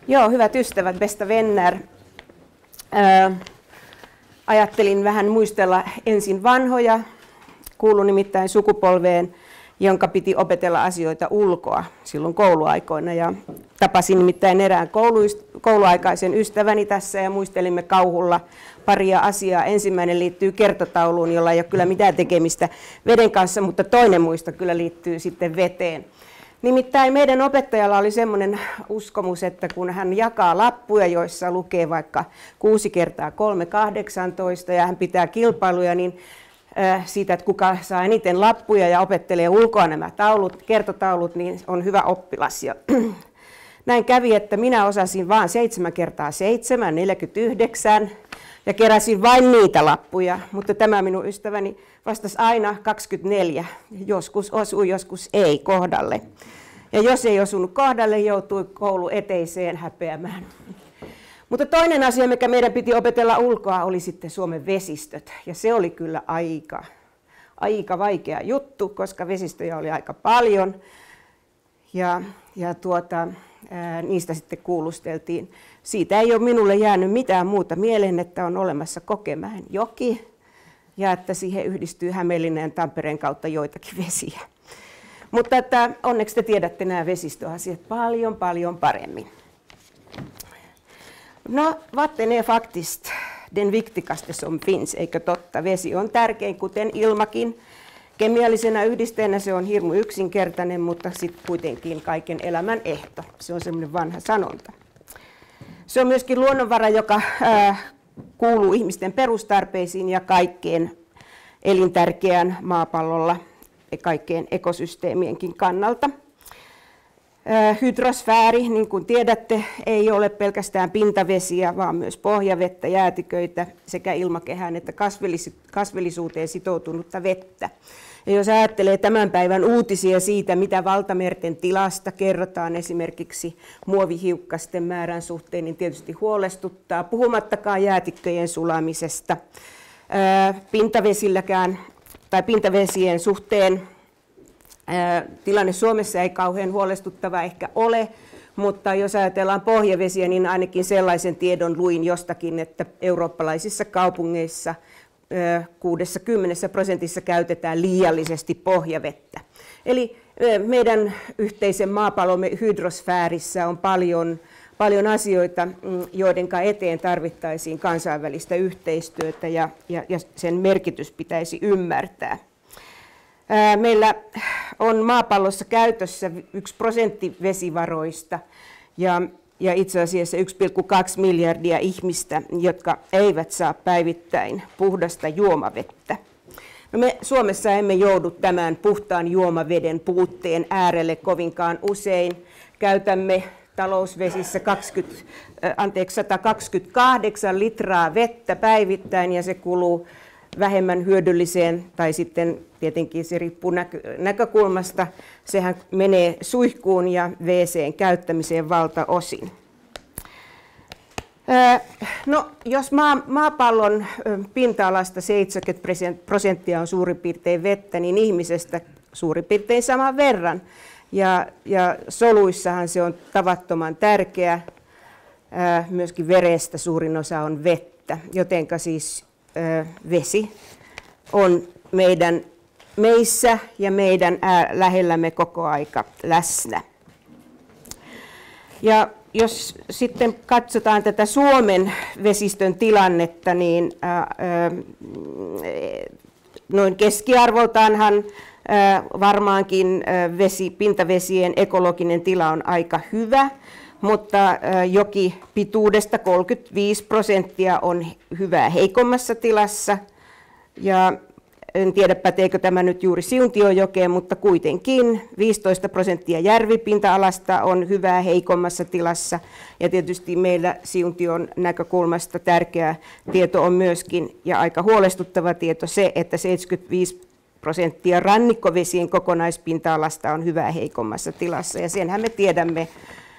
Joo, hyvät ystävät, bästa vänner. Ajattelin vähän muistella ensin vanhoja. Kuulun nimittäin sukupolveen, jonka piti opetella asioita ulkoa silloin kouluaikoina. Ja tapasin nimittäin erään kouluaikaisen ystäväni tässä ja muistelimme kauhulla paria asiaa. Ensimmäinen liittyy kertotauluun, jolla ei ole kyllä mitään tekemistä veden kanssa, mutta toinen muisto kyllä liittyy sitten veteen. Nimittäin meidän opettajalla oli semmoinen uskomus, että kun hän jakaa lappuja, joissa lukee vaikka 6 × 3 = 18 ja hän pitää kilpailuja, niin siitä, että kuka saa eniten lappuja ja opettelee ulkoa nämä kertotaulut, niin on hyvä oppilas. Ja näin kävi, että minä osasin vain 7 × 7, 49 ja keräsin vain niitä lappuja, mutta tämä minun ystäväni vastasi aina 24, joskus osui, joskus ei kohdalle. Ja jos ei osunut kohdalle, joutui koulu eteiseen häpeämään. Mutta toinen asia, mikä meidän piti opetella ulkoa, oli sitten Suomen vesistöt. Ja se oli kyllä aika vaikea juttu, koska vesistöjä oli aika paljon. Ja niistä sitten kuulusteltiin. Siitä ei ole minulle jäänyt mitään muuta mieleen, että on olemassa Kokemäen joki ja että siihen yhdistyy Hämeenlinnan ja Tampereen kautta joitakin vesiä. Mutta että onneksi te tiedätte nämä vesistöasiat paljon paremmin. No, vatten är faktiskt den viktigaste som finns, eikö totta? Vesi on tärkein, kuten ilmakin. Kemiallisena yhdisteenä se on hirmu yksinkertainen, mutta sitten kuitenkin kaiken elämän ehto. Se on semmoinen vanha sanonta. Se on myöskin luonnonvara, joka kuuluu ihmisten perustarpeisiin ja kaikkeen elintärkeään maapallolla ja kaikkeen ekosysteemienkin kannalta. Hydrosfääri, niin kuin tiedätte, ei ole pelkästään pintavesiä, vaan myös pohjavettä, jäätiköitä sekä ilmakehään että kasvillisuuteen sitoutunutta vettä. Ja jos ajattelee tämän päivän uutisia siitä, mitä valtamerten tilasta kerrotaan esimerkiksi muovihiukkasten määrän suhteen, niin tietysti huolestuttaa, puhumattakaan jäätikköjen sulamisesta. Pintavesien suhteen tilanne Suomessa ei kauhean huolestuttava ehkä ole, mutta jos ajatellaan pohjavesiä, niin ainakin sellaisen tiedon luin jostakin, että eurooppalaisissa kaupungeissa 60% käytetään liiallisesti pohjavettä. Eli meidän yhteisen maapallomme hydrosfäärissä on paljon asioita, joiden eteen tarvittaisiin kansainvälistä yhteistyötä ja sen merkitys pitäisi ymmärtää. Meillä on maapallossa käytössä 1% vesivaroista ja itse asiassa 1,2 miljardia ihmistä, jotka eivät saa päivittäin puhdasta juomavettä. No me Suomessa emme joudu tämän puhtaan juomaveden puutteen äärelle kovinkaan usein. Käytämme talousvesissä 128 litraa vettä päivittäin ja se kuluu vähemmän hyödylliseen, tai sitten tietenkin se riippuu näkökulmasta, sehän menee suihkuun ja WC:n käyttämiseen valtaosin. No, jos maapallon pinta-alasta 70% on suurin piirtein vettä, niin ihmisestä suurin piirtein saman verran. Ja soluissahan se on tavattoman tärkeä, myöskin verestä suurin osa on vettä, jotenka siis vesi on meissä ja meidän lähellämme koko aika läsnä. Ja jos sitten katsotaan tätä Suomen vesistön tilannetta, niin noin keskiarvoltaanhan varmaankin pintavesien ekologinen tila on aika hyvä, mutta jokipituudesta 35% on hyvää heikommassa tilassa. Ja en tiedä, päteekö tämä nyt juuri Siuntiojokeen, mutta kuitenkin 15% järvipinta-alasta on hyvää heikommassa tilassa. Ja tietysti meillä Siuntion näkökulmasta tärkeä tieto on myöskin, ja aika huolestuttava tieto se, että 75% rannikkovesien kokonaispinta-alasta on hyvää heikommassa tilassa. Ja senhän me tiedämme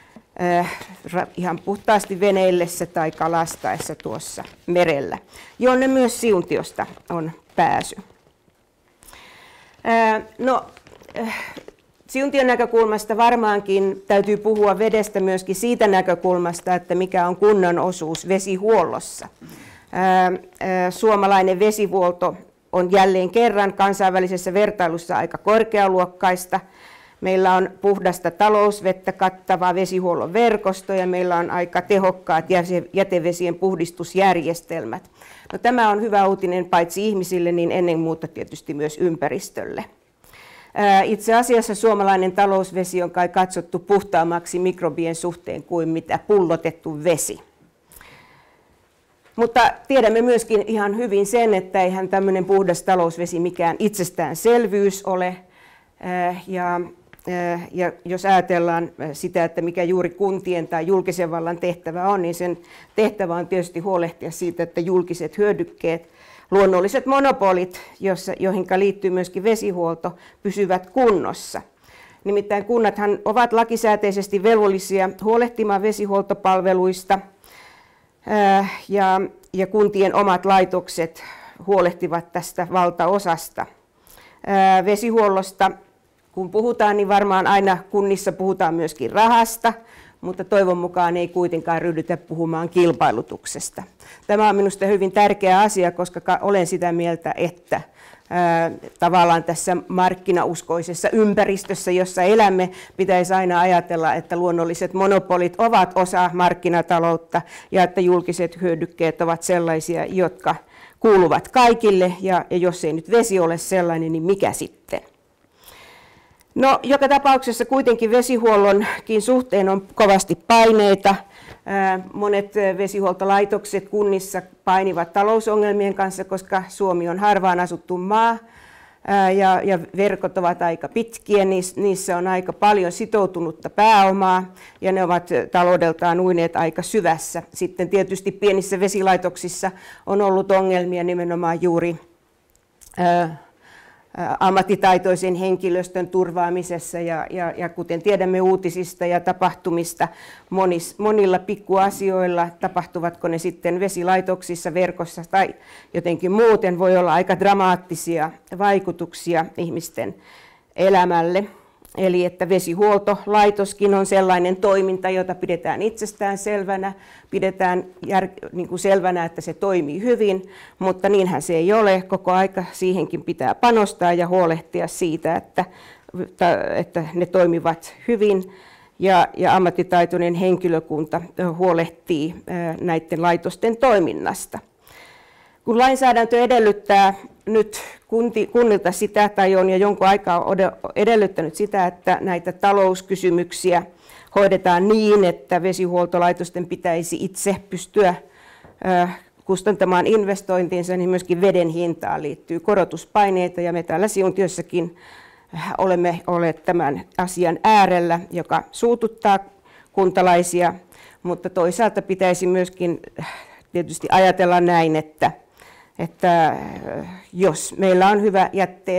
ihan puhtaasti veneillessä tai kalastaessa tuossa merellä, jonne myös Siuntiosta on pääsy. No, Siuntion näkökulmasta varmaankin täytyy puhua vedestä myöskin siitä näkökulmasta, että mikä on kunnan osuus vesihuollossa. Suomalainen vesihuolto on jälleen kerran kansainvälisessä vertailussa aika korkealuokkaista. Meillä on puhdasta talousvettä kattava vesihuollon verkosto ja meillä on aika tehokkaat jätevesien puhdistusjärjestelmät. No, tämä on hyvä uutinen paitsi ihmisille, niin ennen muuta tietysti myös ympäristölle. Itse asiassa suomalainen talousvesi on kai katsottu puhtaammaksi mikrobien suhteen kuin mitä pullotettu vesi. Mutta tiedämme myöskin ihan hyvin sen, että eihän tämmöinen puhdas talousvesi mikään itsestäänselvyys ole. Ja jos ajatellaan sitä, että mikä juuri kuntien tai julkisen vallan tehtävä on, niin sen tehtävä on tietysti huolehtia siitä, että julkiset hyödykkeet, luonnolliset monopolit, joihin liittyy myöskin vesihuolto, pysyvät kunnossa. Nimittäin kunnathan ovat lakisääteisesti velvollisia huolehtimaan vesihuoltopalveluista ja kuntien omat laitokset huolehtivat tästä valtaosasta. Vesihuollosta kun puhutaan, niin varmaan aina kunnissa puhutaan myöskin rahasta, mutta toivon mukaan ei kuitenkaan ryhdytä puhumaan kilpailutuksesta. Tämä on minusta hyvin tärkeä asia, koska olen sitä mieltä, että tavallaan tässä markkinauskoisessa ympäristössä, jossa elämme, pitäisi aina ajatella, että luonnolliset monopolit ovat osa markkinataloutta ja että julkiset hyödykkeet ovat sellaisia, jotka kuuluvat kaikille, ja jos ei nyt vesi ole sellainen, niin mikä sitten? No, joka tapauksessa kuitenkin vesihuollonkin suhteen on kovasti paineita. Monet vesihuoltolaitokset kunnissa painivat talousongelmien kanssa, koska Suomi on harvaan asuttu maa ja verkot ovat aika pitkiä, niissä on aika paljon sitoutunutta pääomaa ja ne ovat taloudeltaan uineet aika syvässä. Sitten tietysti pienissä vesilaitoksissa on ollut ongelmia nimenomaan juuri ammattitaitoisen henkilöstön turvaamisessa ja kuten tiedämme uutisista ja tapahtumista, monilla pikkuasioilla, tapahtuvatko ne sitten vesilaitoksissa, verkossa tai jotenkin muuten, voi olla aika dramaattisia vaikutuksia ihmisten elämälle. Eli että vesihuoltolaitoskin on sellainen toiminta, jota pidetään itsestäänselvänä, pidetään selvänä, että se toimii hyvin, mutta niinhän se ei ole. Koko aika siihenkin pitää panostaa ja huolehtia siitä, että ne toimivat hyvin ja ammattitaitoinen henkilökunta huolehtii näiden laitosten toiminnasta. Kun lainsäädäntö edellyttää nyt kunnilta sitä, tai on jo jonkun aikaa edellyttänyt sitä, että näitä talouskysymyksiä hoidetaan niin, että vesihuoltolaitosten pitäisi itse pystyä kustantamaan investointinsa, niin myöskin veden hintaan liittyy korotuspaineita, ja me täällä Siuntiossakin olemme olleet tämän asian äärellä, joka suututtaa kuntalaisia, mutta toisaalta pitäisi myöskin tietysti ajatella näin, että jos meillä on hyvä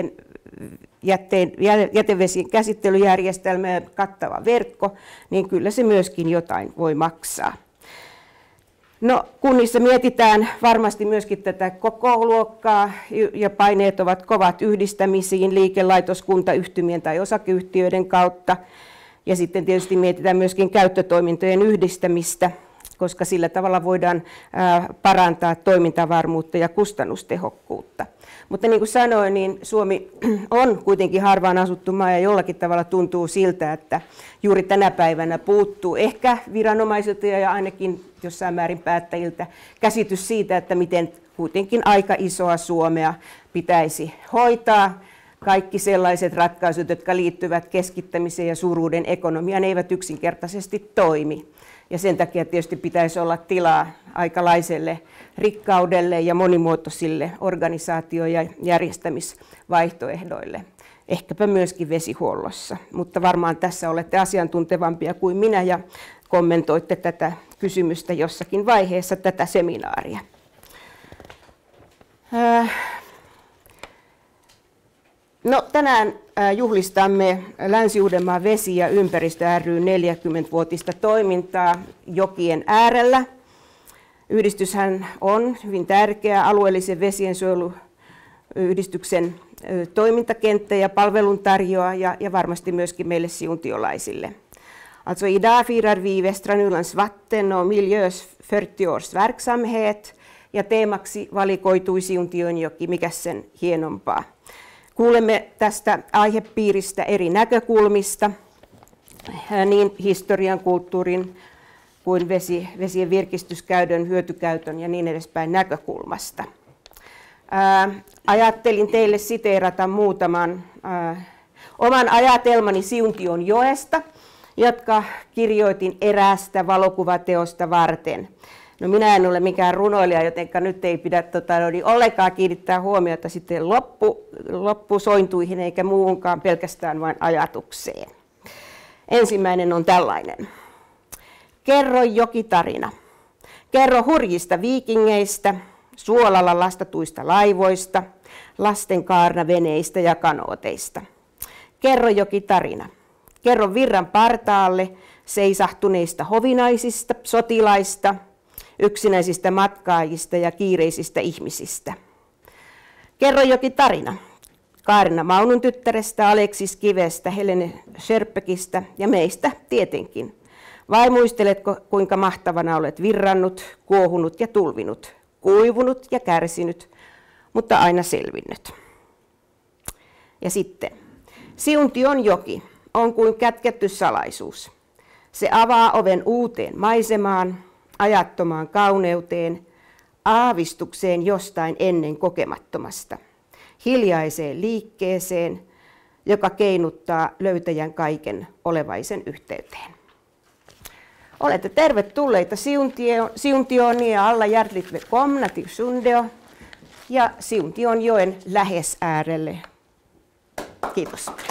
jätevesien käsittelyjärjestelmä ja kattava verkko, niin kyllä se myöskin jotain voi maksaa. No, kunnissa mietitään varmasti myöskin tätä kokoluokkaa ja paineet ovat kovat yhdistämisiin liikelaitoskuntayhtymien tai osakeyhtiöiden kautta. Ja sitten tietysti mietitään myöskin käyttötoimintojen yhdistämistä, koska sillä tavalla voidaan parantaa toimintavarmuutta ja kustannustehokkuutta. Mutta niin kuin sanoin, niin Suomi on kuitenkin harvaan asuttu maa ja jollakin tavalla tuntuu siltä, että juuri tänä päivänä puuttuu ehkä viranomaisilta ja ainakin jossain määrin päättäjiltä käsitys siitä, että miten kuitenkin aika isoa Suomea pitäisi hoitaa. Kaikki sellaiset ratkaisut, jotka liittyvät keskittämiseen ja suuruuden ekonomiaan, eivät yksinkertaisesti toimi. Ja sen takia tietysti pitäisi olla tilaa aikalaiselle rikkaudelle ja monimuotoisille organisaatio- ja järjestämisvaihtoehdoille. Ehkäpä myöskin vesihuollossa, mutta varmaan tässä olette asiantuntevampia kuin minä ja kommentoitte tätä kysymystä jossakin vaiheessa tätä seminaaria. No, tänään juhlistamme Länsi-Uudenmaan vesi- ja ympäristö ry 40-vuotista toimintaa jokien äärellä. Yhdistyshän on hyvin tärkeä alueellisen vesiensuojeluyhdistyksen toimintakenttä ja palveluntarjoaja ja varmasti myöskin meille siuntiolaisille. Alltså idag firar vi Västra Nylands vatten och miljös 40 års verksamhet ja teemaksi valikoitui Siuntionjoki, mikä sen hienompaa. Kuulemme tästä aihepiiristä eri näkökulmista, niin historian, kulttuurin kuin vesien virkistyskäytön, hyötykäytön ja niin edespäin näkökulmasta. Ajattelin teille siteerata muutaman oman ajatelmani Siuntionjoesta, jotka kirjoitin eräästä valokuvateosta varten. No minä en ole mikään runoilija, joten nyt ei pidä ollenkaan kiinnittää huomiota sitten loppusointuihin eikä muuhunkaan, pelkästään vain ajatukseen. Ensimmäinen on tällainen. Kerro jokitarina. Kerro hurjista viikingeistä, suolalla lastatuista laivoista, lasten kaarnaveneistä ja kanooteista. Kerro jokitarina. Kerro virran partaalle seisahtuneista hovinaisista, sotilaista, yksinäisistä matkaajista ja kiireisistä ihmisistä. Kerro jokin tarina. Kaarina Maunun tyttärestä, Aleksis Kivestä, Helene Scherpekistä ja meistä tietenkin. Vai muisteletko, kuinka mahtavana olet virrannut, kuohunut ja tulvinut, kuivunut ja kärsinyt, mutta aina selvinnyt. Ja sitten, Siuntionjoki on kuin kätketty salaisuus. Se avaa oven uuteen maisemaan, ajattomaan kauneuteen, aavistukseen jostain ennen kokemattomasta, hiljaiseen liikkeeseen, joka keinuttaa löytäjän kaiken olevaisen yhteyteen. Olette tervetulleita Siuntion ja alla hjärtligt välkomna till Sundeo ja Siuntionjoen lähes äärelle. Kiitos.